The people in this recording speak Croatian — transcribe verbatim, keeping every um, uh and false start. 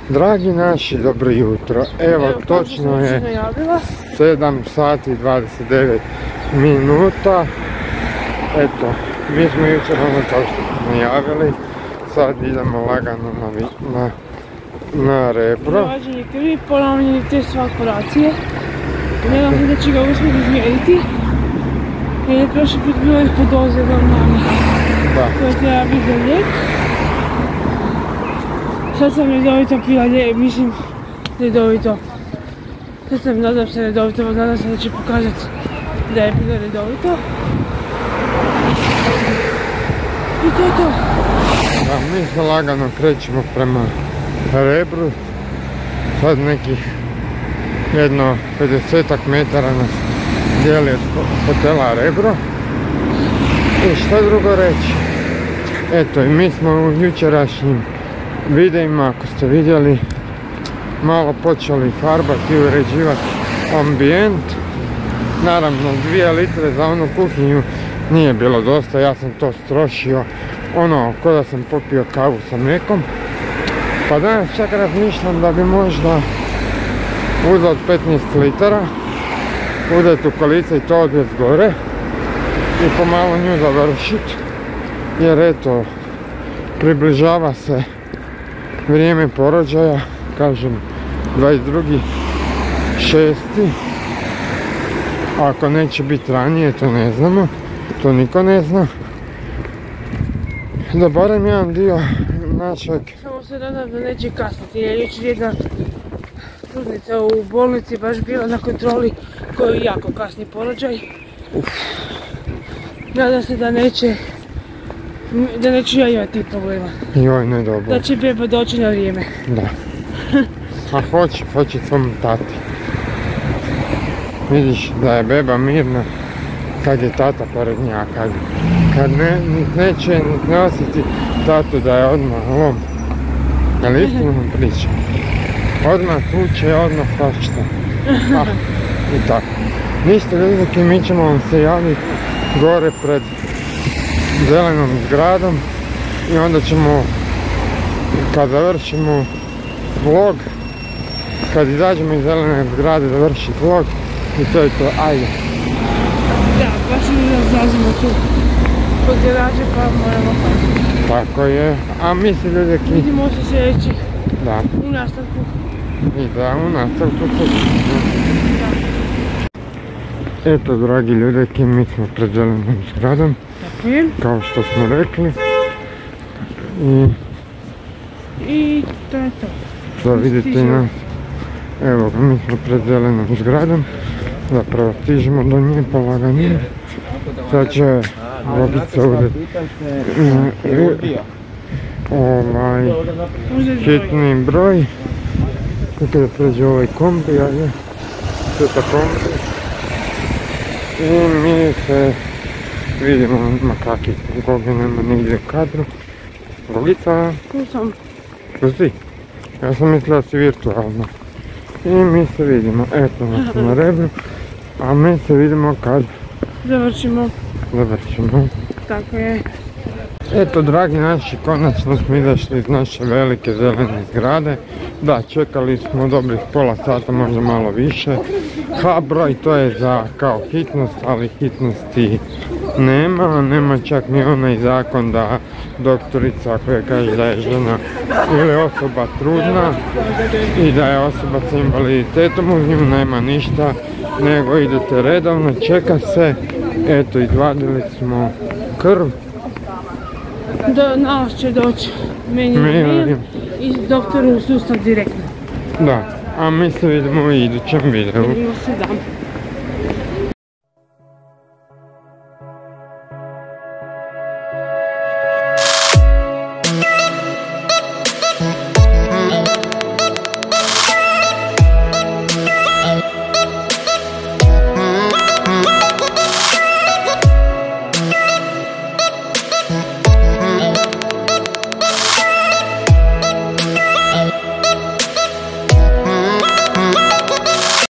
Dragi naši, dobro jutro. Evo, Evo točno je sedam sati i dvadeset devet minuta. Eto, mi smo jučer ono kao što smo najavili. Sad idemo lagano na, na, na Rebro. Dovađenje krvi, ponavljanje test operacije. Nadam se da će ga uspjeti izmjeriti. Jer je prošli put bilo ispod doze normalnih. Da. Koja treba biti za lijek. Sad sam redovito pila lijek, mislim redovito. Sad sam, nadam se redovito, nadam se da će pokazati da je pila redovito. I to je to. Da, mi se lagano krećemo prema Rebru. Sad nekih jedno pedesetak metara nas dijeli od hotela Rebro. I šta drugo reći? Eto, i mi smo u jučerašnjim videima, ako ste vidjeli, malo počeli farbati i uređivati ambijent. Naravno, dvije litre za onu kuhinju nije bilo dosta, ja sam to strošio ono, ko da sam popio kavu sa mlijekom. Pa danas čak razmišljam da bi možda uzeo petnaest litara, uzeti u kolice i to odvesti gore i pomalo nju završiti, jer eto, približava se vrijeme porođaja, kažem dvadeset drugi šesti Ako neće biti ranije, to ne znamo, to niko ne zna. Da barem jedan dio našeg... Samo se nadam da neće kasniti, jer jučer jedna trudnica u bolnici baš bila na kontroli koji je jako kasni porođaj. Uf. Nadam se da neće, da neću ja imati tih problema. Joj, ne dobro. Da će beba doći na vrijeme. Da. A hoće, hoće svom tati. Vidiš da je beba mirna kad je tata pored nja, kad, kad ne, nit neće, nit ne osjeti tatu da je odmah lom. Ali istinu vam pričam. Odmah tuče, odmah svašta. Ah, i tako. Ništa ljudski, mi ćemo vam se javiti gore pred zelenom zgradom i onda ćemo, kad završimo vlog, kad izađemo iz zelene zgrade završiti vlog i to je to, ajde. Da, baš mi razlazimo tu kod garaže pa moramo paziti. Tako je, a mi se ljudski... Vidimo se sljedeći. Da. U nastavku. I da, u nastavku se... Eto, dragi ljudeki, mi smo pred zelenom zgradom. Tako je. Kao što smo rekli. I... I to je to. Da vidite nas. Evo ga, mi smo pred zelenom zgradom. Zapravo stižemo do nje polaganije. Sad će Bobica uzeti ovaj hitni broj. Kada pređe ovaj kombi, ajde. Sveta kombi. I mi se vidimo makaki. Gogi nema nigdje u kadru. Gogica? Tu sam. Tu si? Ja sam mislila da si virtualno. I mi se vidimo, eto nas na Rebru. A mi se vidimo kad završimo. Završimo. Tako je. Eto, dragi naši, konačno smo izašli iz naše velike zelene zgrade. Da, čekali smo dobrih pola sata, možda malo više. H broj, to je za kao hitnost, ali hitnosti nema. Nema čak ni onaj zakon da doktorica koja kaže da je žena ili osoba trudna i da je osoba s invaliditetom, uz nju nema ništa, nego idete redovno, čeka se. Eto, izvadili smo krv. Da, nalaz će doći meni na mail i doktoru u sustav direktno. Da, a mi se vidimo u idućem videu. Vidimo se dan.